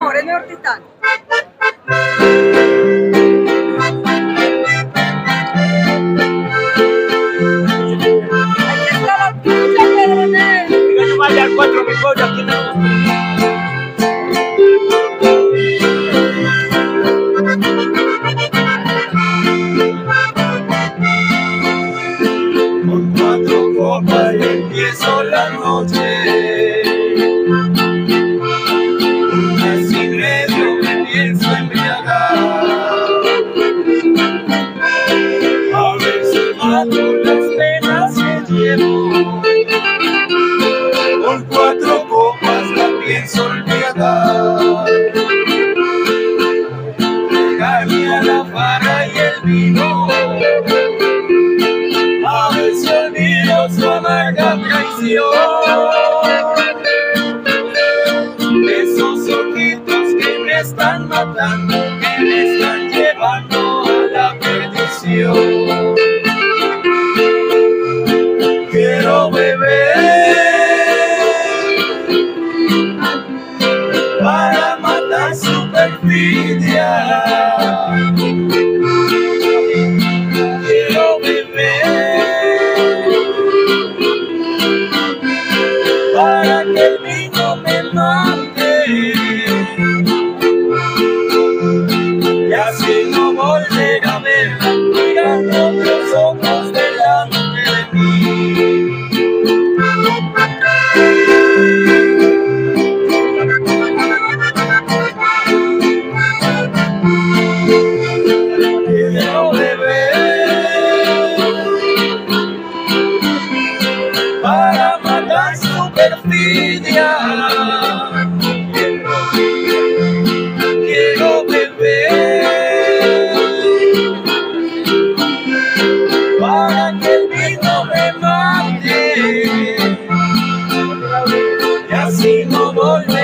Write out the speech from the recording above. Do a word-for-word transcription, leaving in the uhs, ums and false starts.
Moreno Ortizán. Ahí está la pucha, Pedrones. Diga, no vaya al cuatro, mi pollo, aquí no. Con cuatro copas y empiezo la noche. Una sin medio me pienso embriagar. A veces mato las penas que llevo. Con cuatro copas la pienso olvidar. Pegarme a la farra y el vino. A veces olvido su amarga traición. Esos ojitos que me están matando, que me están llevando a la perdición. Quiero beber para matar su perfidia. Quiero beber para que el vino me mate y así no volver a verla mirando otros ojos delante de mí. Quiero beber para matar su perfidia. Quiero beber para que el vino me mate y así no volver